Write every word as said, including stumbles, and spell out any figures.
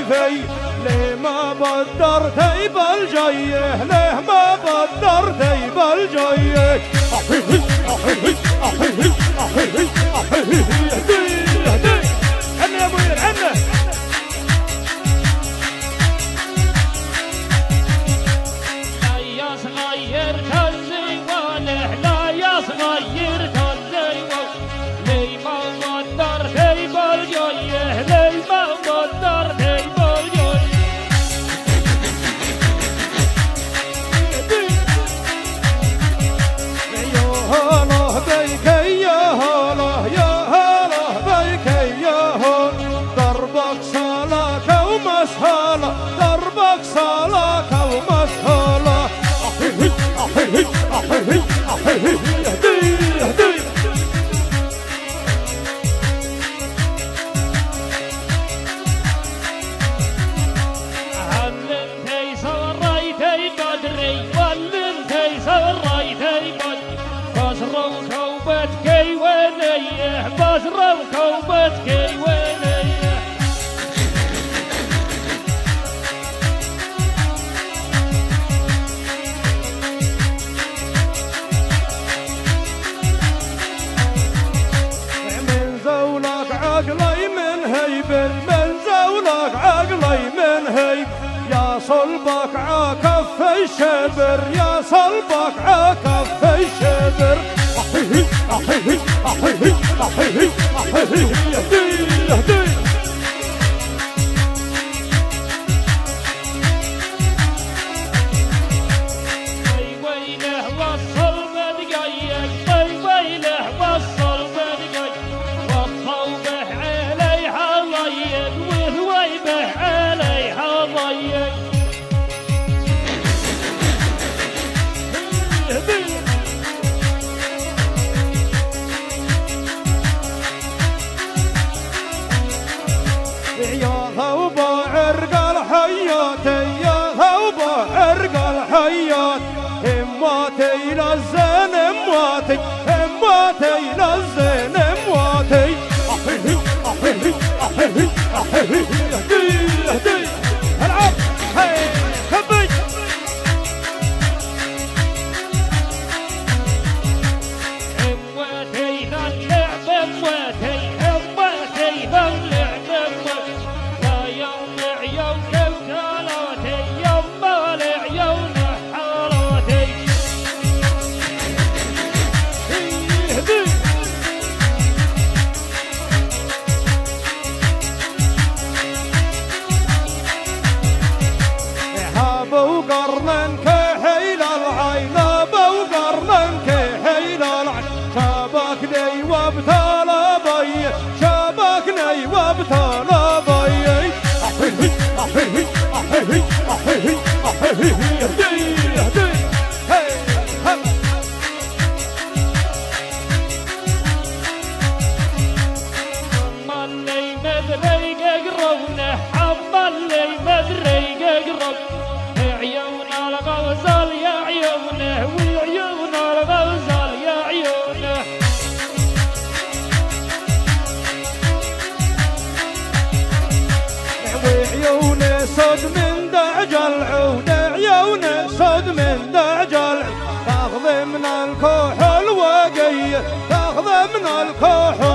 كيفي ليه ما بدرتي بالجيه ليه ما بدرتي بالجيه احيي احيي احيي احيي احيي اهدي اهدي عنا يا منير عنا لا يا صغير تزيوانه لا يا صغير تزيوانه ليه ما بدرتي بالجيه ليه ما بدرتي بالجيه يا هلا بيك يا هلا يا هلا بيك يا هلا دربك سلاك ومسهلة دربك سلاك ومسهلة احيي احيي احيي احيي اهدي اهدي علمتي سريتي قدري علمتي سريتي قدري بشروا كوبتك وينيه بشروا كوبتك وينيه من زولك عقلي من هيبر من زولك عقلي من هيب يا صلبك عكف الشبر يا صلبك عكف الشبر احيي احيي احيي احيي احيي اهدي اهدي وي ويله وصل بدقيق وي ويله وصل بدقيق والطوبه عليها ضيق وثويبه عليها ضيق يا ثوب عرق الحيات يا ثوب عرق الحيات هماتي للزين هماتي هماتي للزين هماتي احيي احيي احيي احيي اهدي اهدي العب هي كبي هموتي للعب هموتي هموتي للعب لا يوم عيون وكالاتي يوم العيون حالاتي اهدي هابوا قرن كحيل العين هابوا قرن كحيل العين شابكني وابتلى بي شابكني وابتلى بي احيي احيي احيي احيي احيي اهدي اهدي هي هم اللي مدري يقربنا حب اللي مدري يقرب عيون الغزال يا عيونه وعيون الغزال يا عيونه وعيوني صد من دعج العود عيوني صد من دعج العود تاخذ من الكحل وقيه تاخذ من الكحل